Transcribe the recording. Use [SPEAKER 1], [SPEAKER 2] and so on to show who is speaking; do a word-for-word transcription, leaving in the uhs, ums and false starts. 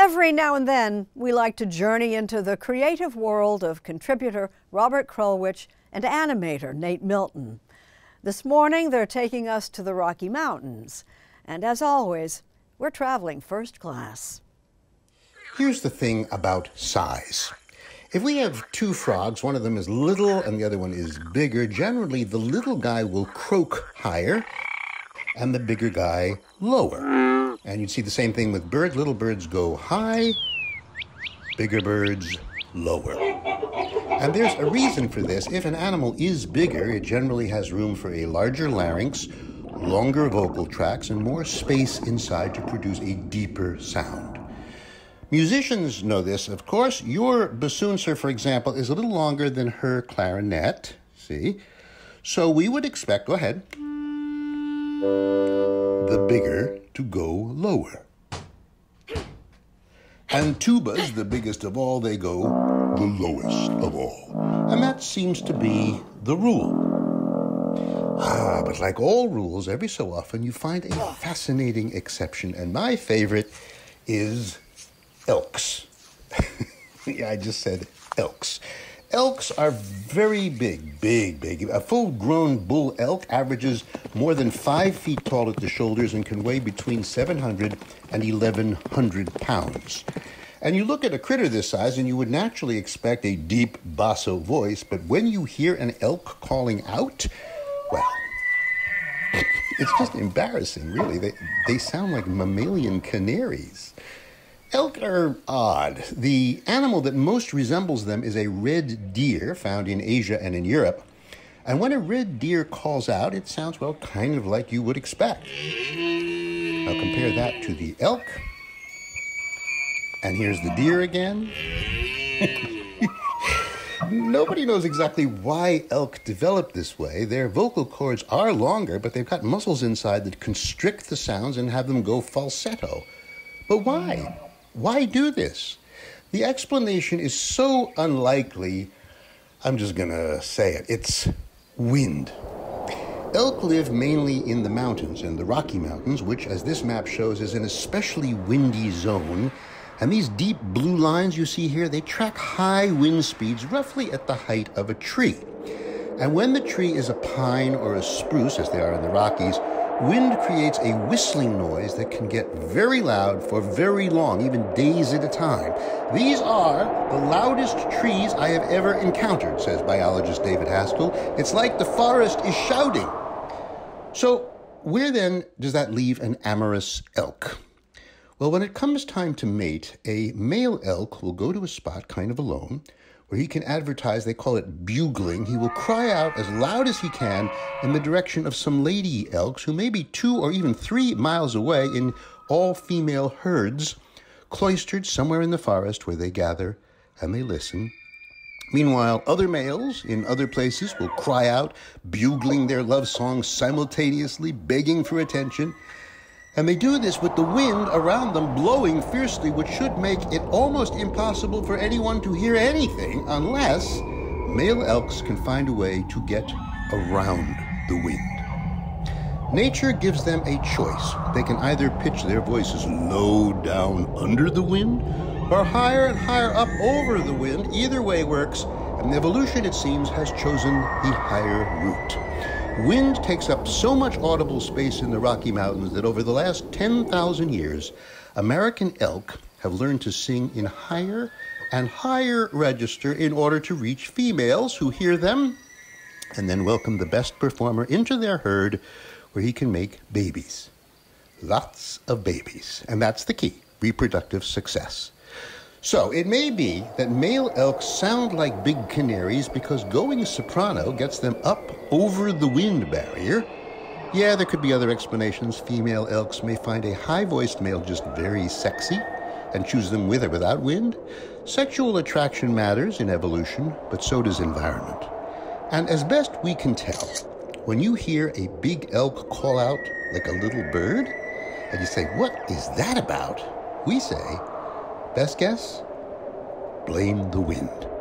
[SPEAKER 1] Every now and then, we like to journey into the creative world of contributor Robert Krulwich and animator Nate Milton. This morning, they're taking us to the Rocky Mountains. And as always, we're traveling first class.
[SPEAKER 2] Here's the thing about size. If we have two frogs, one of them is little and the other one is bigger, generally the little guy will croak higher and the bigger guy lower. And you'd see the same thing with birds. Little birds go high, bigger birds lower. And there's a reason for this. If an animal is bigger, it generally has room for a larger larynx, longer vocal tracts, and more space inside to produce a deeper sound. Musicians know this, of course. Your bassoonser, for example, is a little longer than her clarinet. See? So we would expect, go ahead, the bigger to go lower. And tubas, the biggest of all, they go the lowest of all. And that seems to be the rule. Ah, but like all rules, every so often you find a fascinating exception. And my favorite is elks. Yeah, I just said elks. Elks are very big, big, big. A full-grown bull elk averages more than five feet tall at the shoulders and can weigh between seven hundred and eleven hundred pounds. And you look at a critter this size and you would naturally expect a deep basso voice, but when you hear an elk calling out, well, it's just embarrassing, really. They, they sound like mammalian canaries. Elk are odd. The animal that most resembles them is a red deer found in Asia and in Europe. And when a red deer calls out, it sounds, well, kind of like you would expect. Now compare that to the elk. And here's the deer again. Nobody knows exactly why elk developed this way. Their vocal cords are longer, but they've got muscles inside that constrict the sounds and have them go falsetto. But why? Why do this? The explanation is so unlikely, I'm just going to say it. It's wind. Elk live mainly in the mountains, in the Rocky Mountains, which, as this map shows, is an especially windy zone. And these deep blue lines you see here, they track high wind speeds roughly at the height of a tree. And when the tree is a pine or a spruce, as they are in the Rockies, wind creates a whistling noise that can get very loud for very long, even days at a time. These are the loudest trees I have ever encountered, says biologist David Haskell. It's like the forest is shouting. So where then does that leave an amorous elk? Well, when it comes time to mate, a male elk will go to a spot kind of alone, where he can advertise, they call it bugling. He will cry out as loud as he can in the direction of some lady elks who may be two or even three miles away in all-female herds, cloistered somewhere in the forest where they gather and they listen. Meanwhile, other males in other places will cry out, bugling their love songs simultaneously, begging for attention. And they do this with the wind around them blowing fiercely, which should make it almost impossible for anyone to hear anything unless male elks can find a way to get around the wind. Nature gives them a choice. They can either pitch their voices low down under the wind or higher and higher up over the wind. Either way works, and evolution, it seems, has chosen the higher route. Wind takes up so much audible space in the Rocky Mountains that over the last ten thousand years, American elk have learned to sing in higher and higher register in order to reach females who hear them and then welcome the best performer into their herd where he can make babies. Lots of babies. And that's the key, reproductive success. So it may be that male elks sound like big canaries because going soprano gets them up over the wind barrier. Yeah, there could be other explanations. Female elks may find a high-voiced male just very sexy and choose them with or without wind. Sexual attraction matters in evolution, but so does environment. And as best we can tell, when you hear a big elk call out like a little bird, and you say, "What is that about?" we say, best guess? Blame the wind.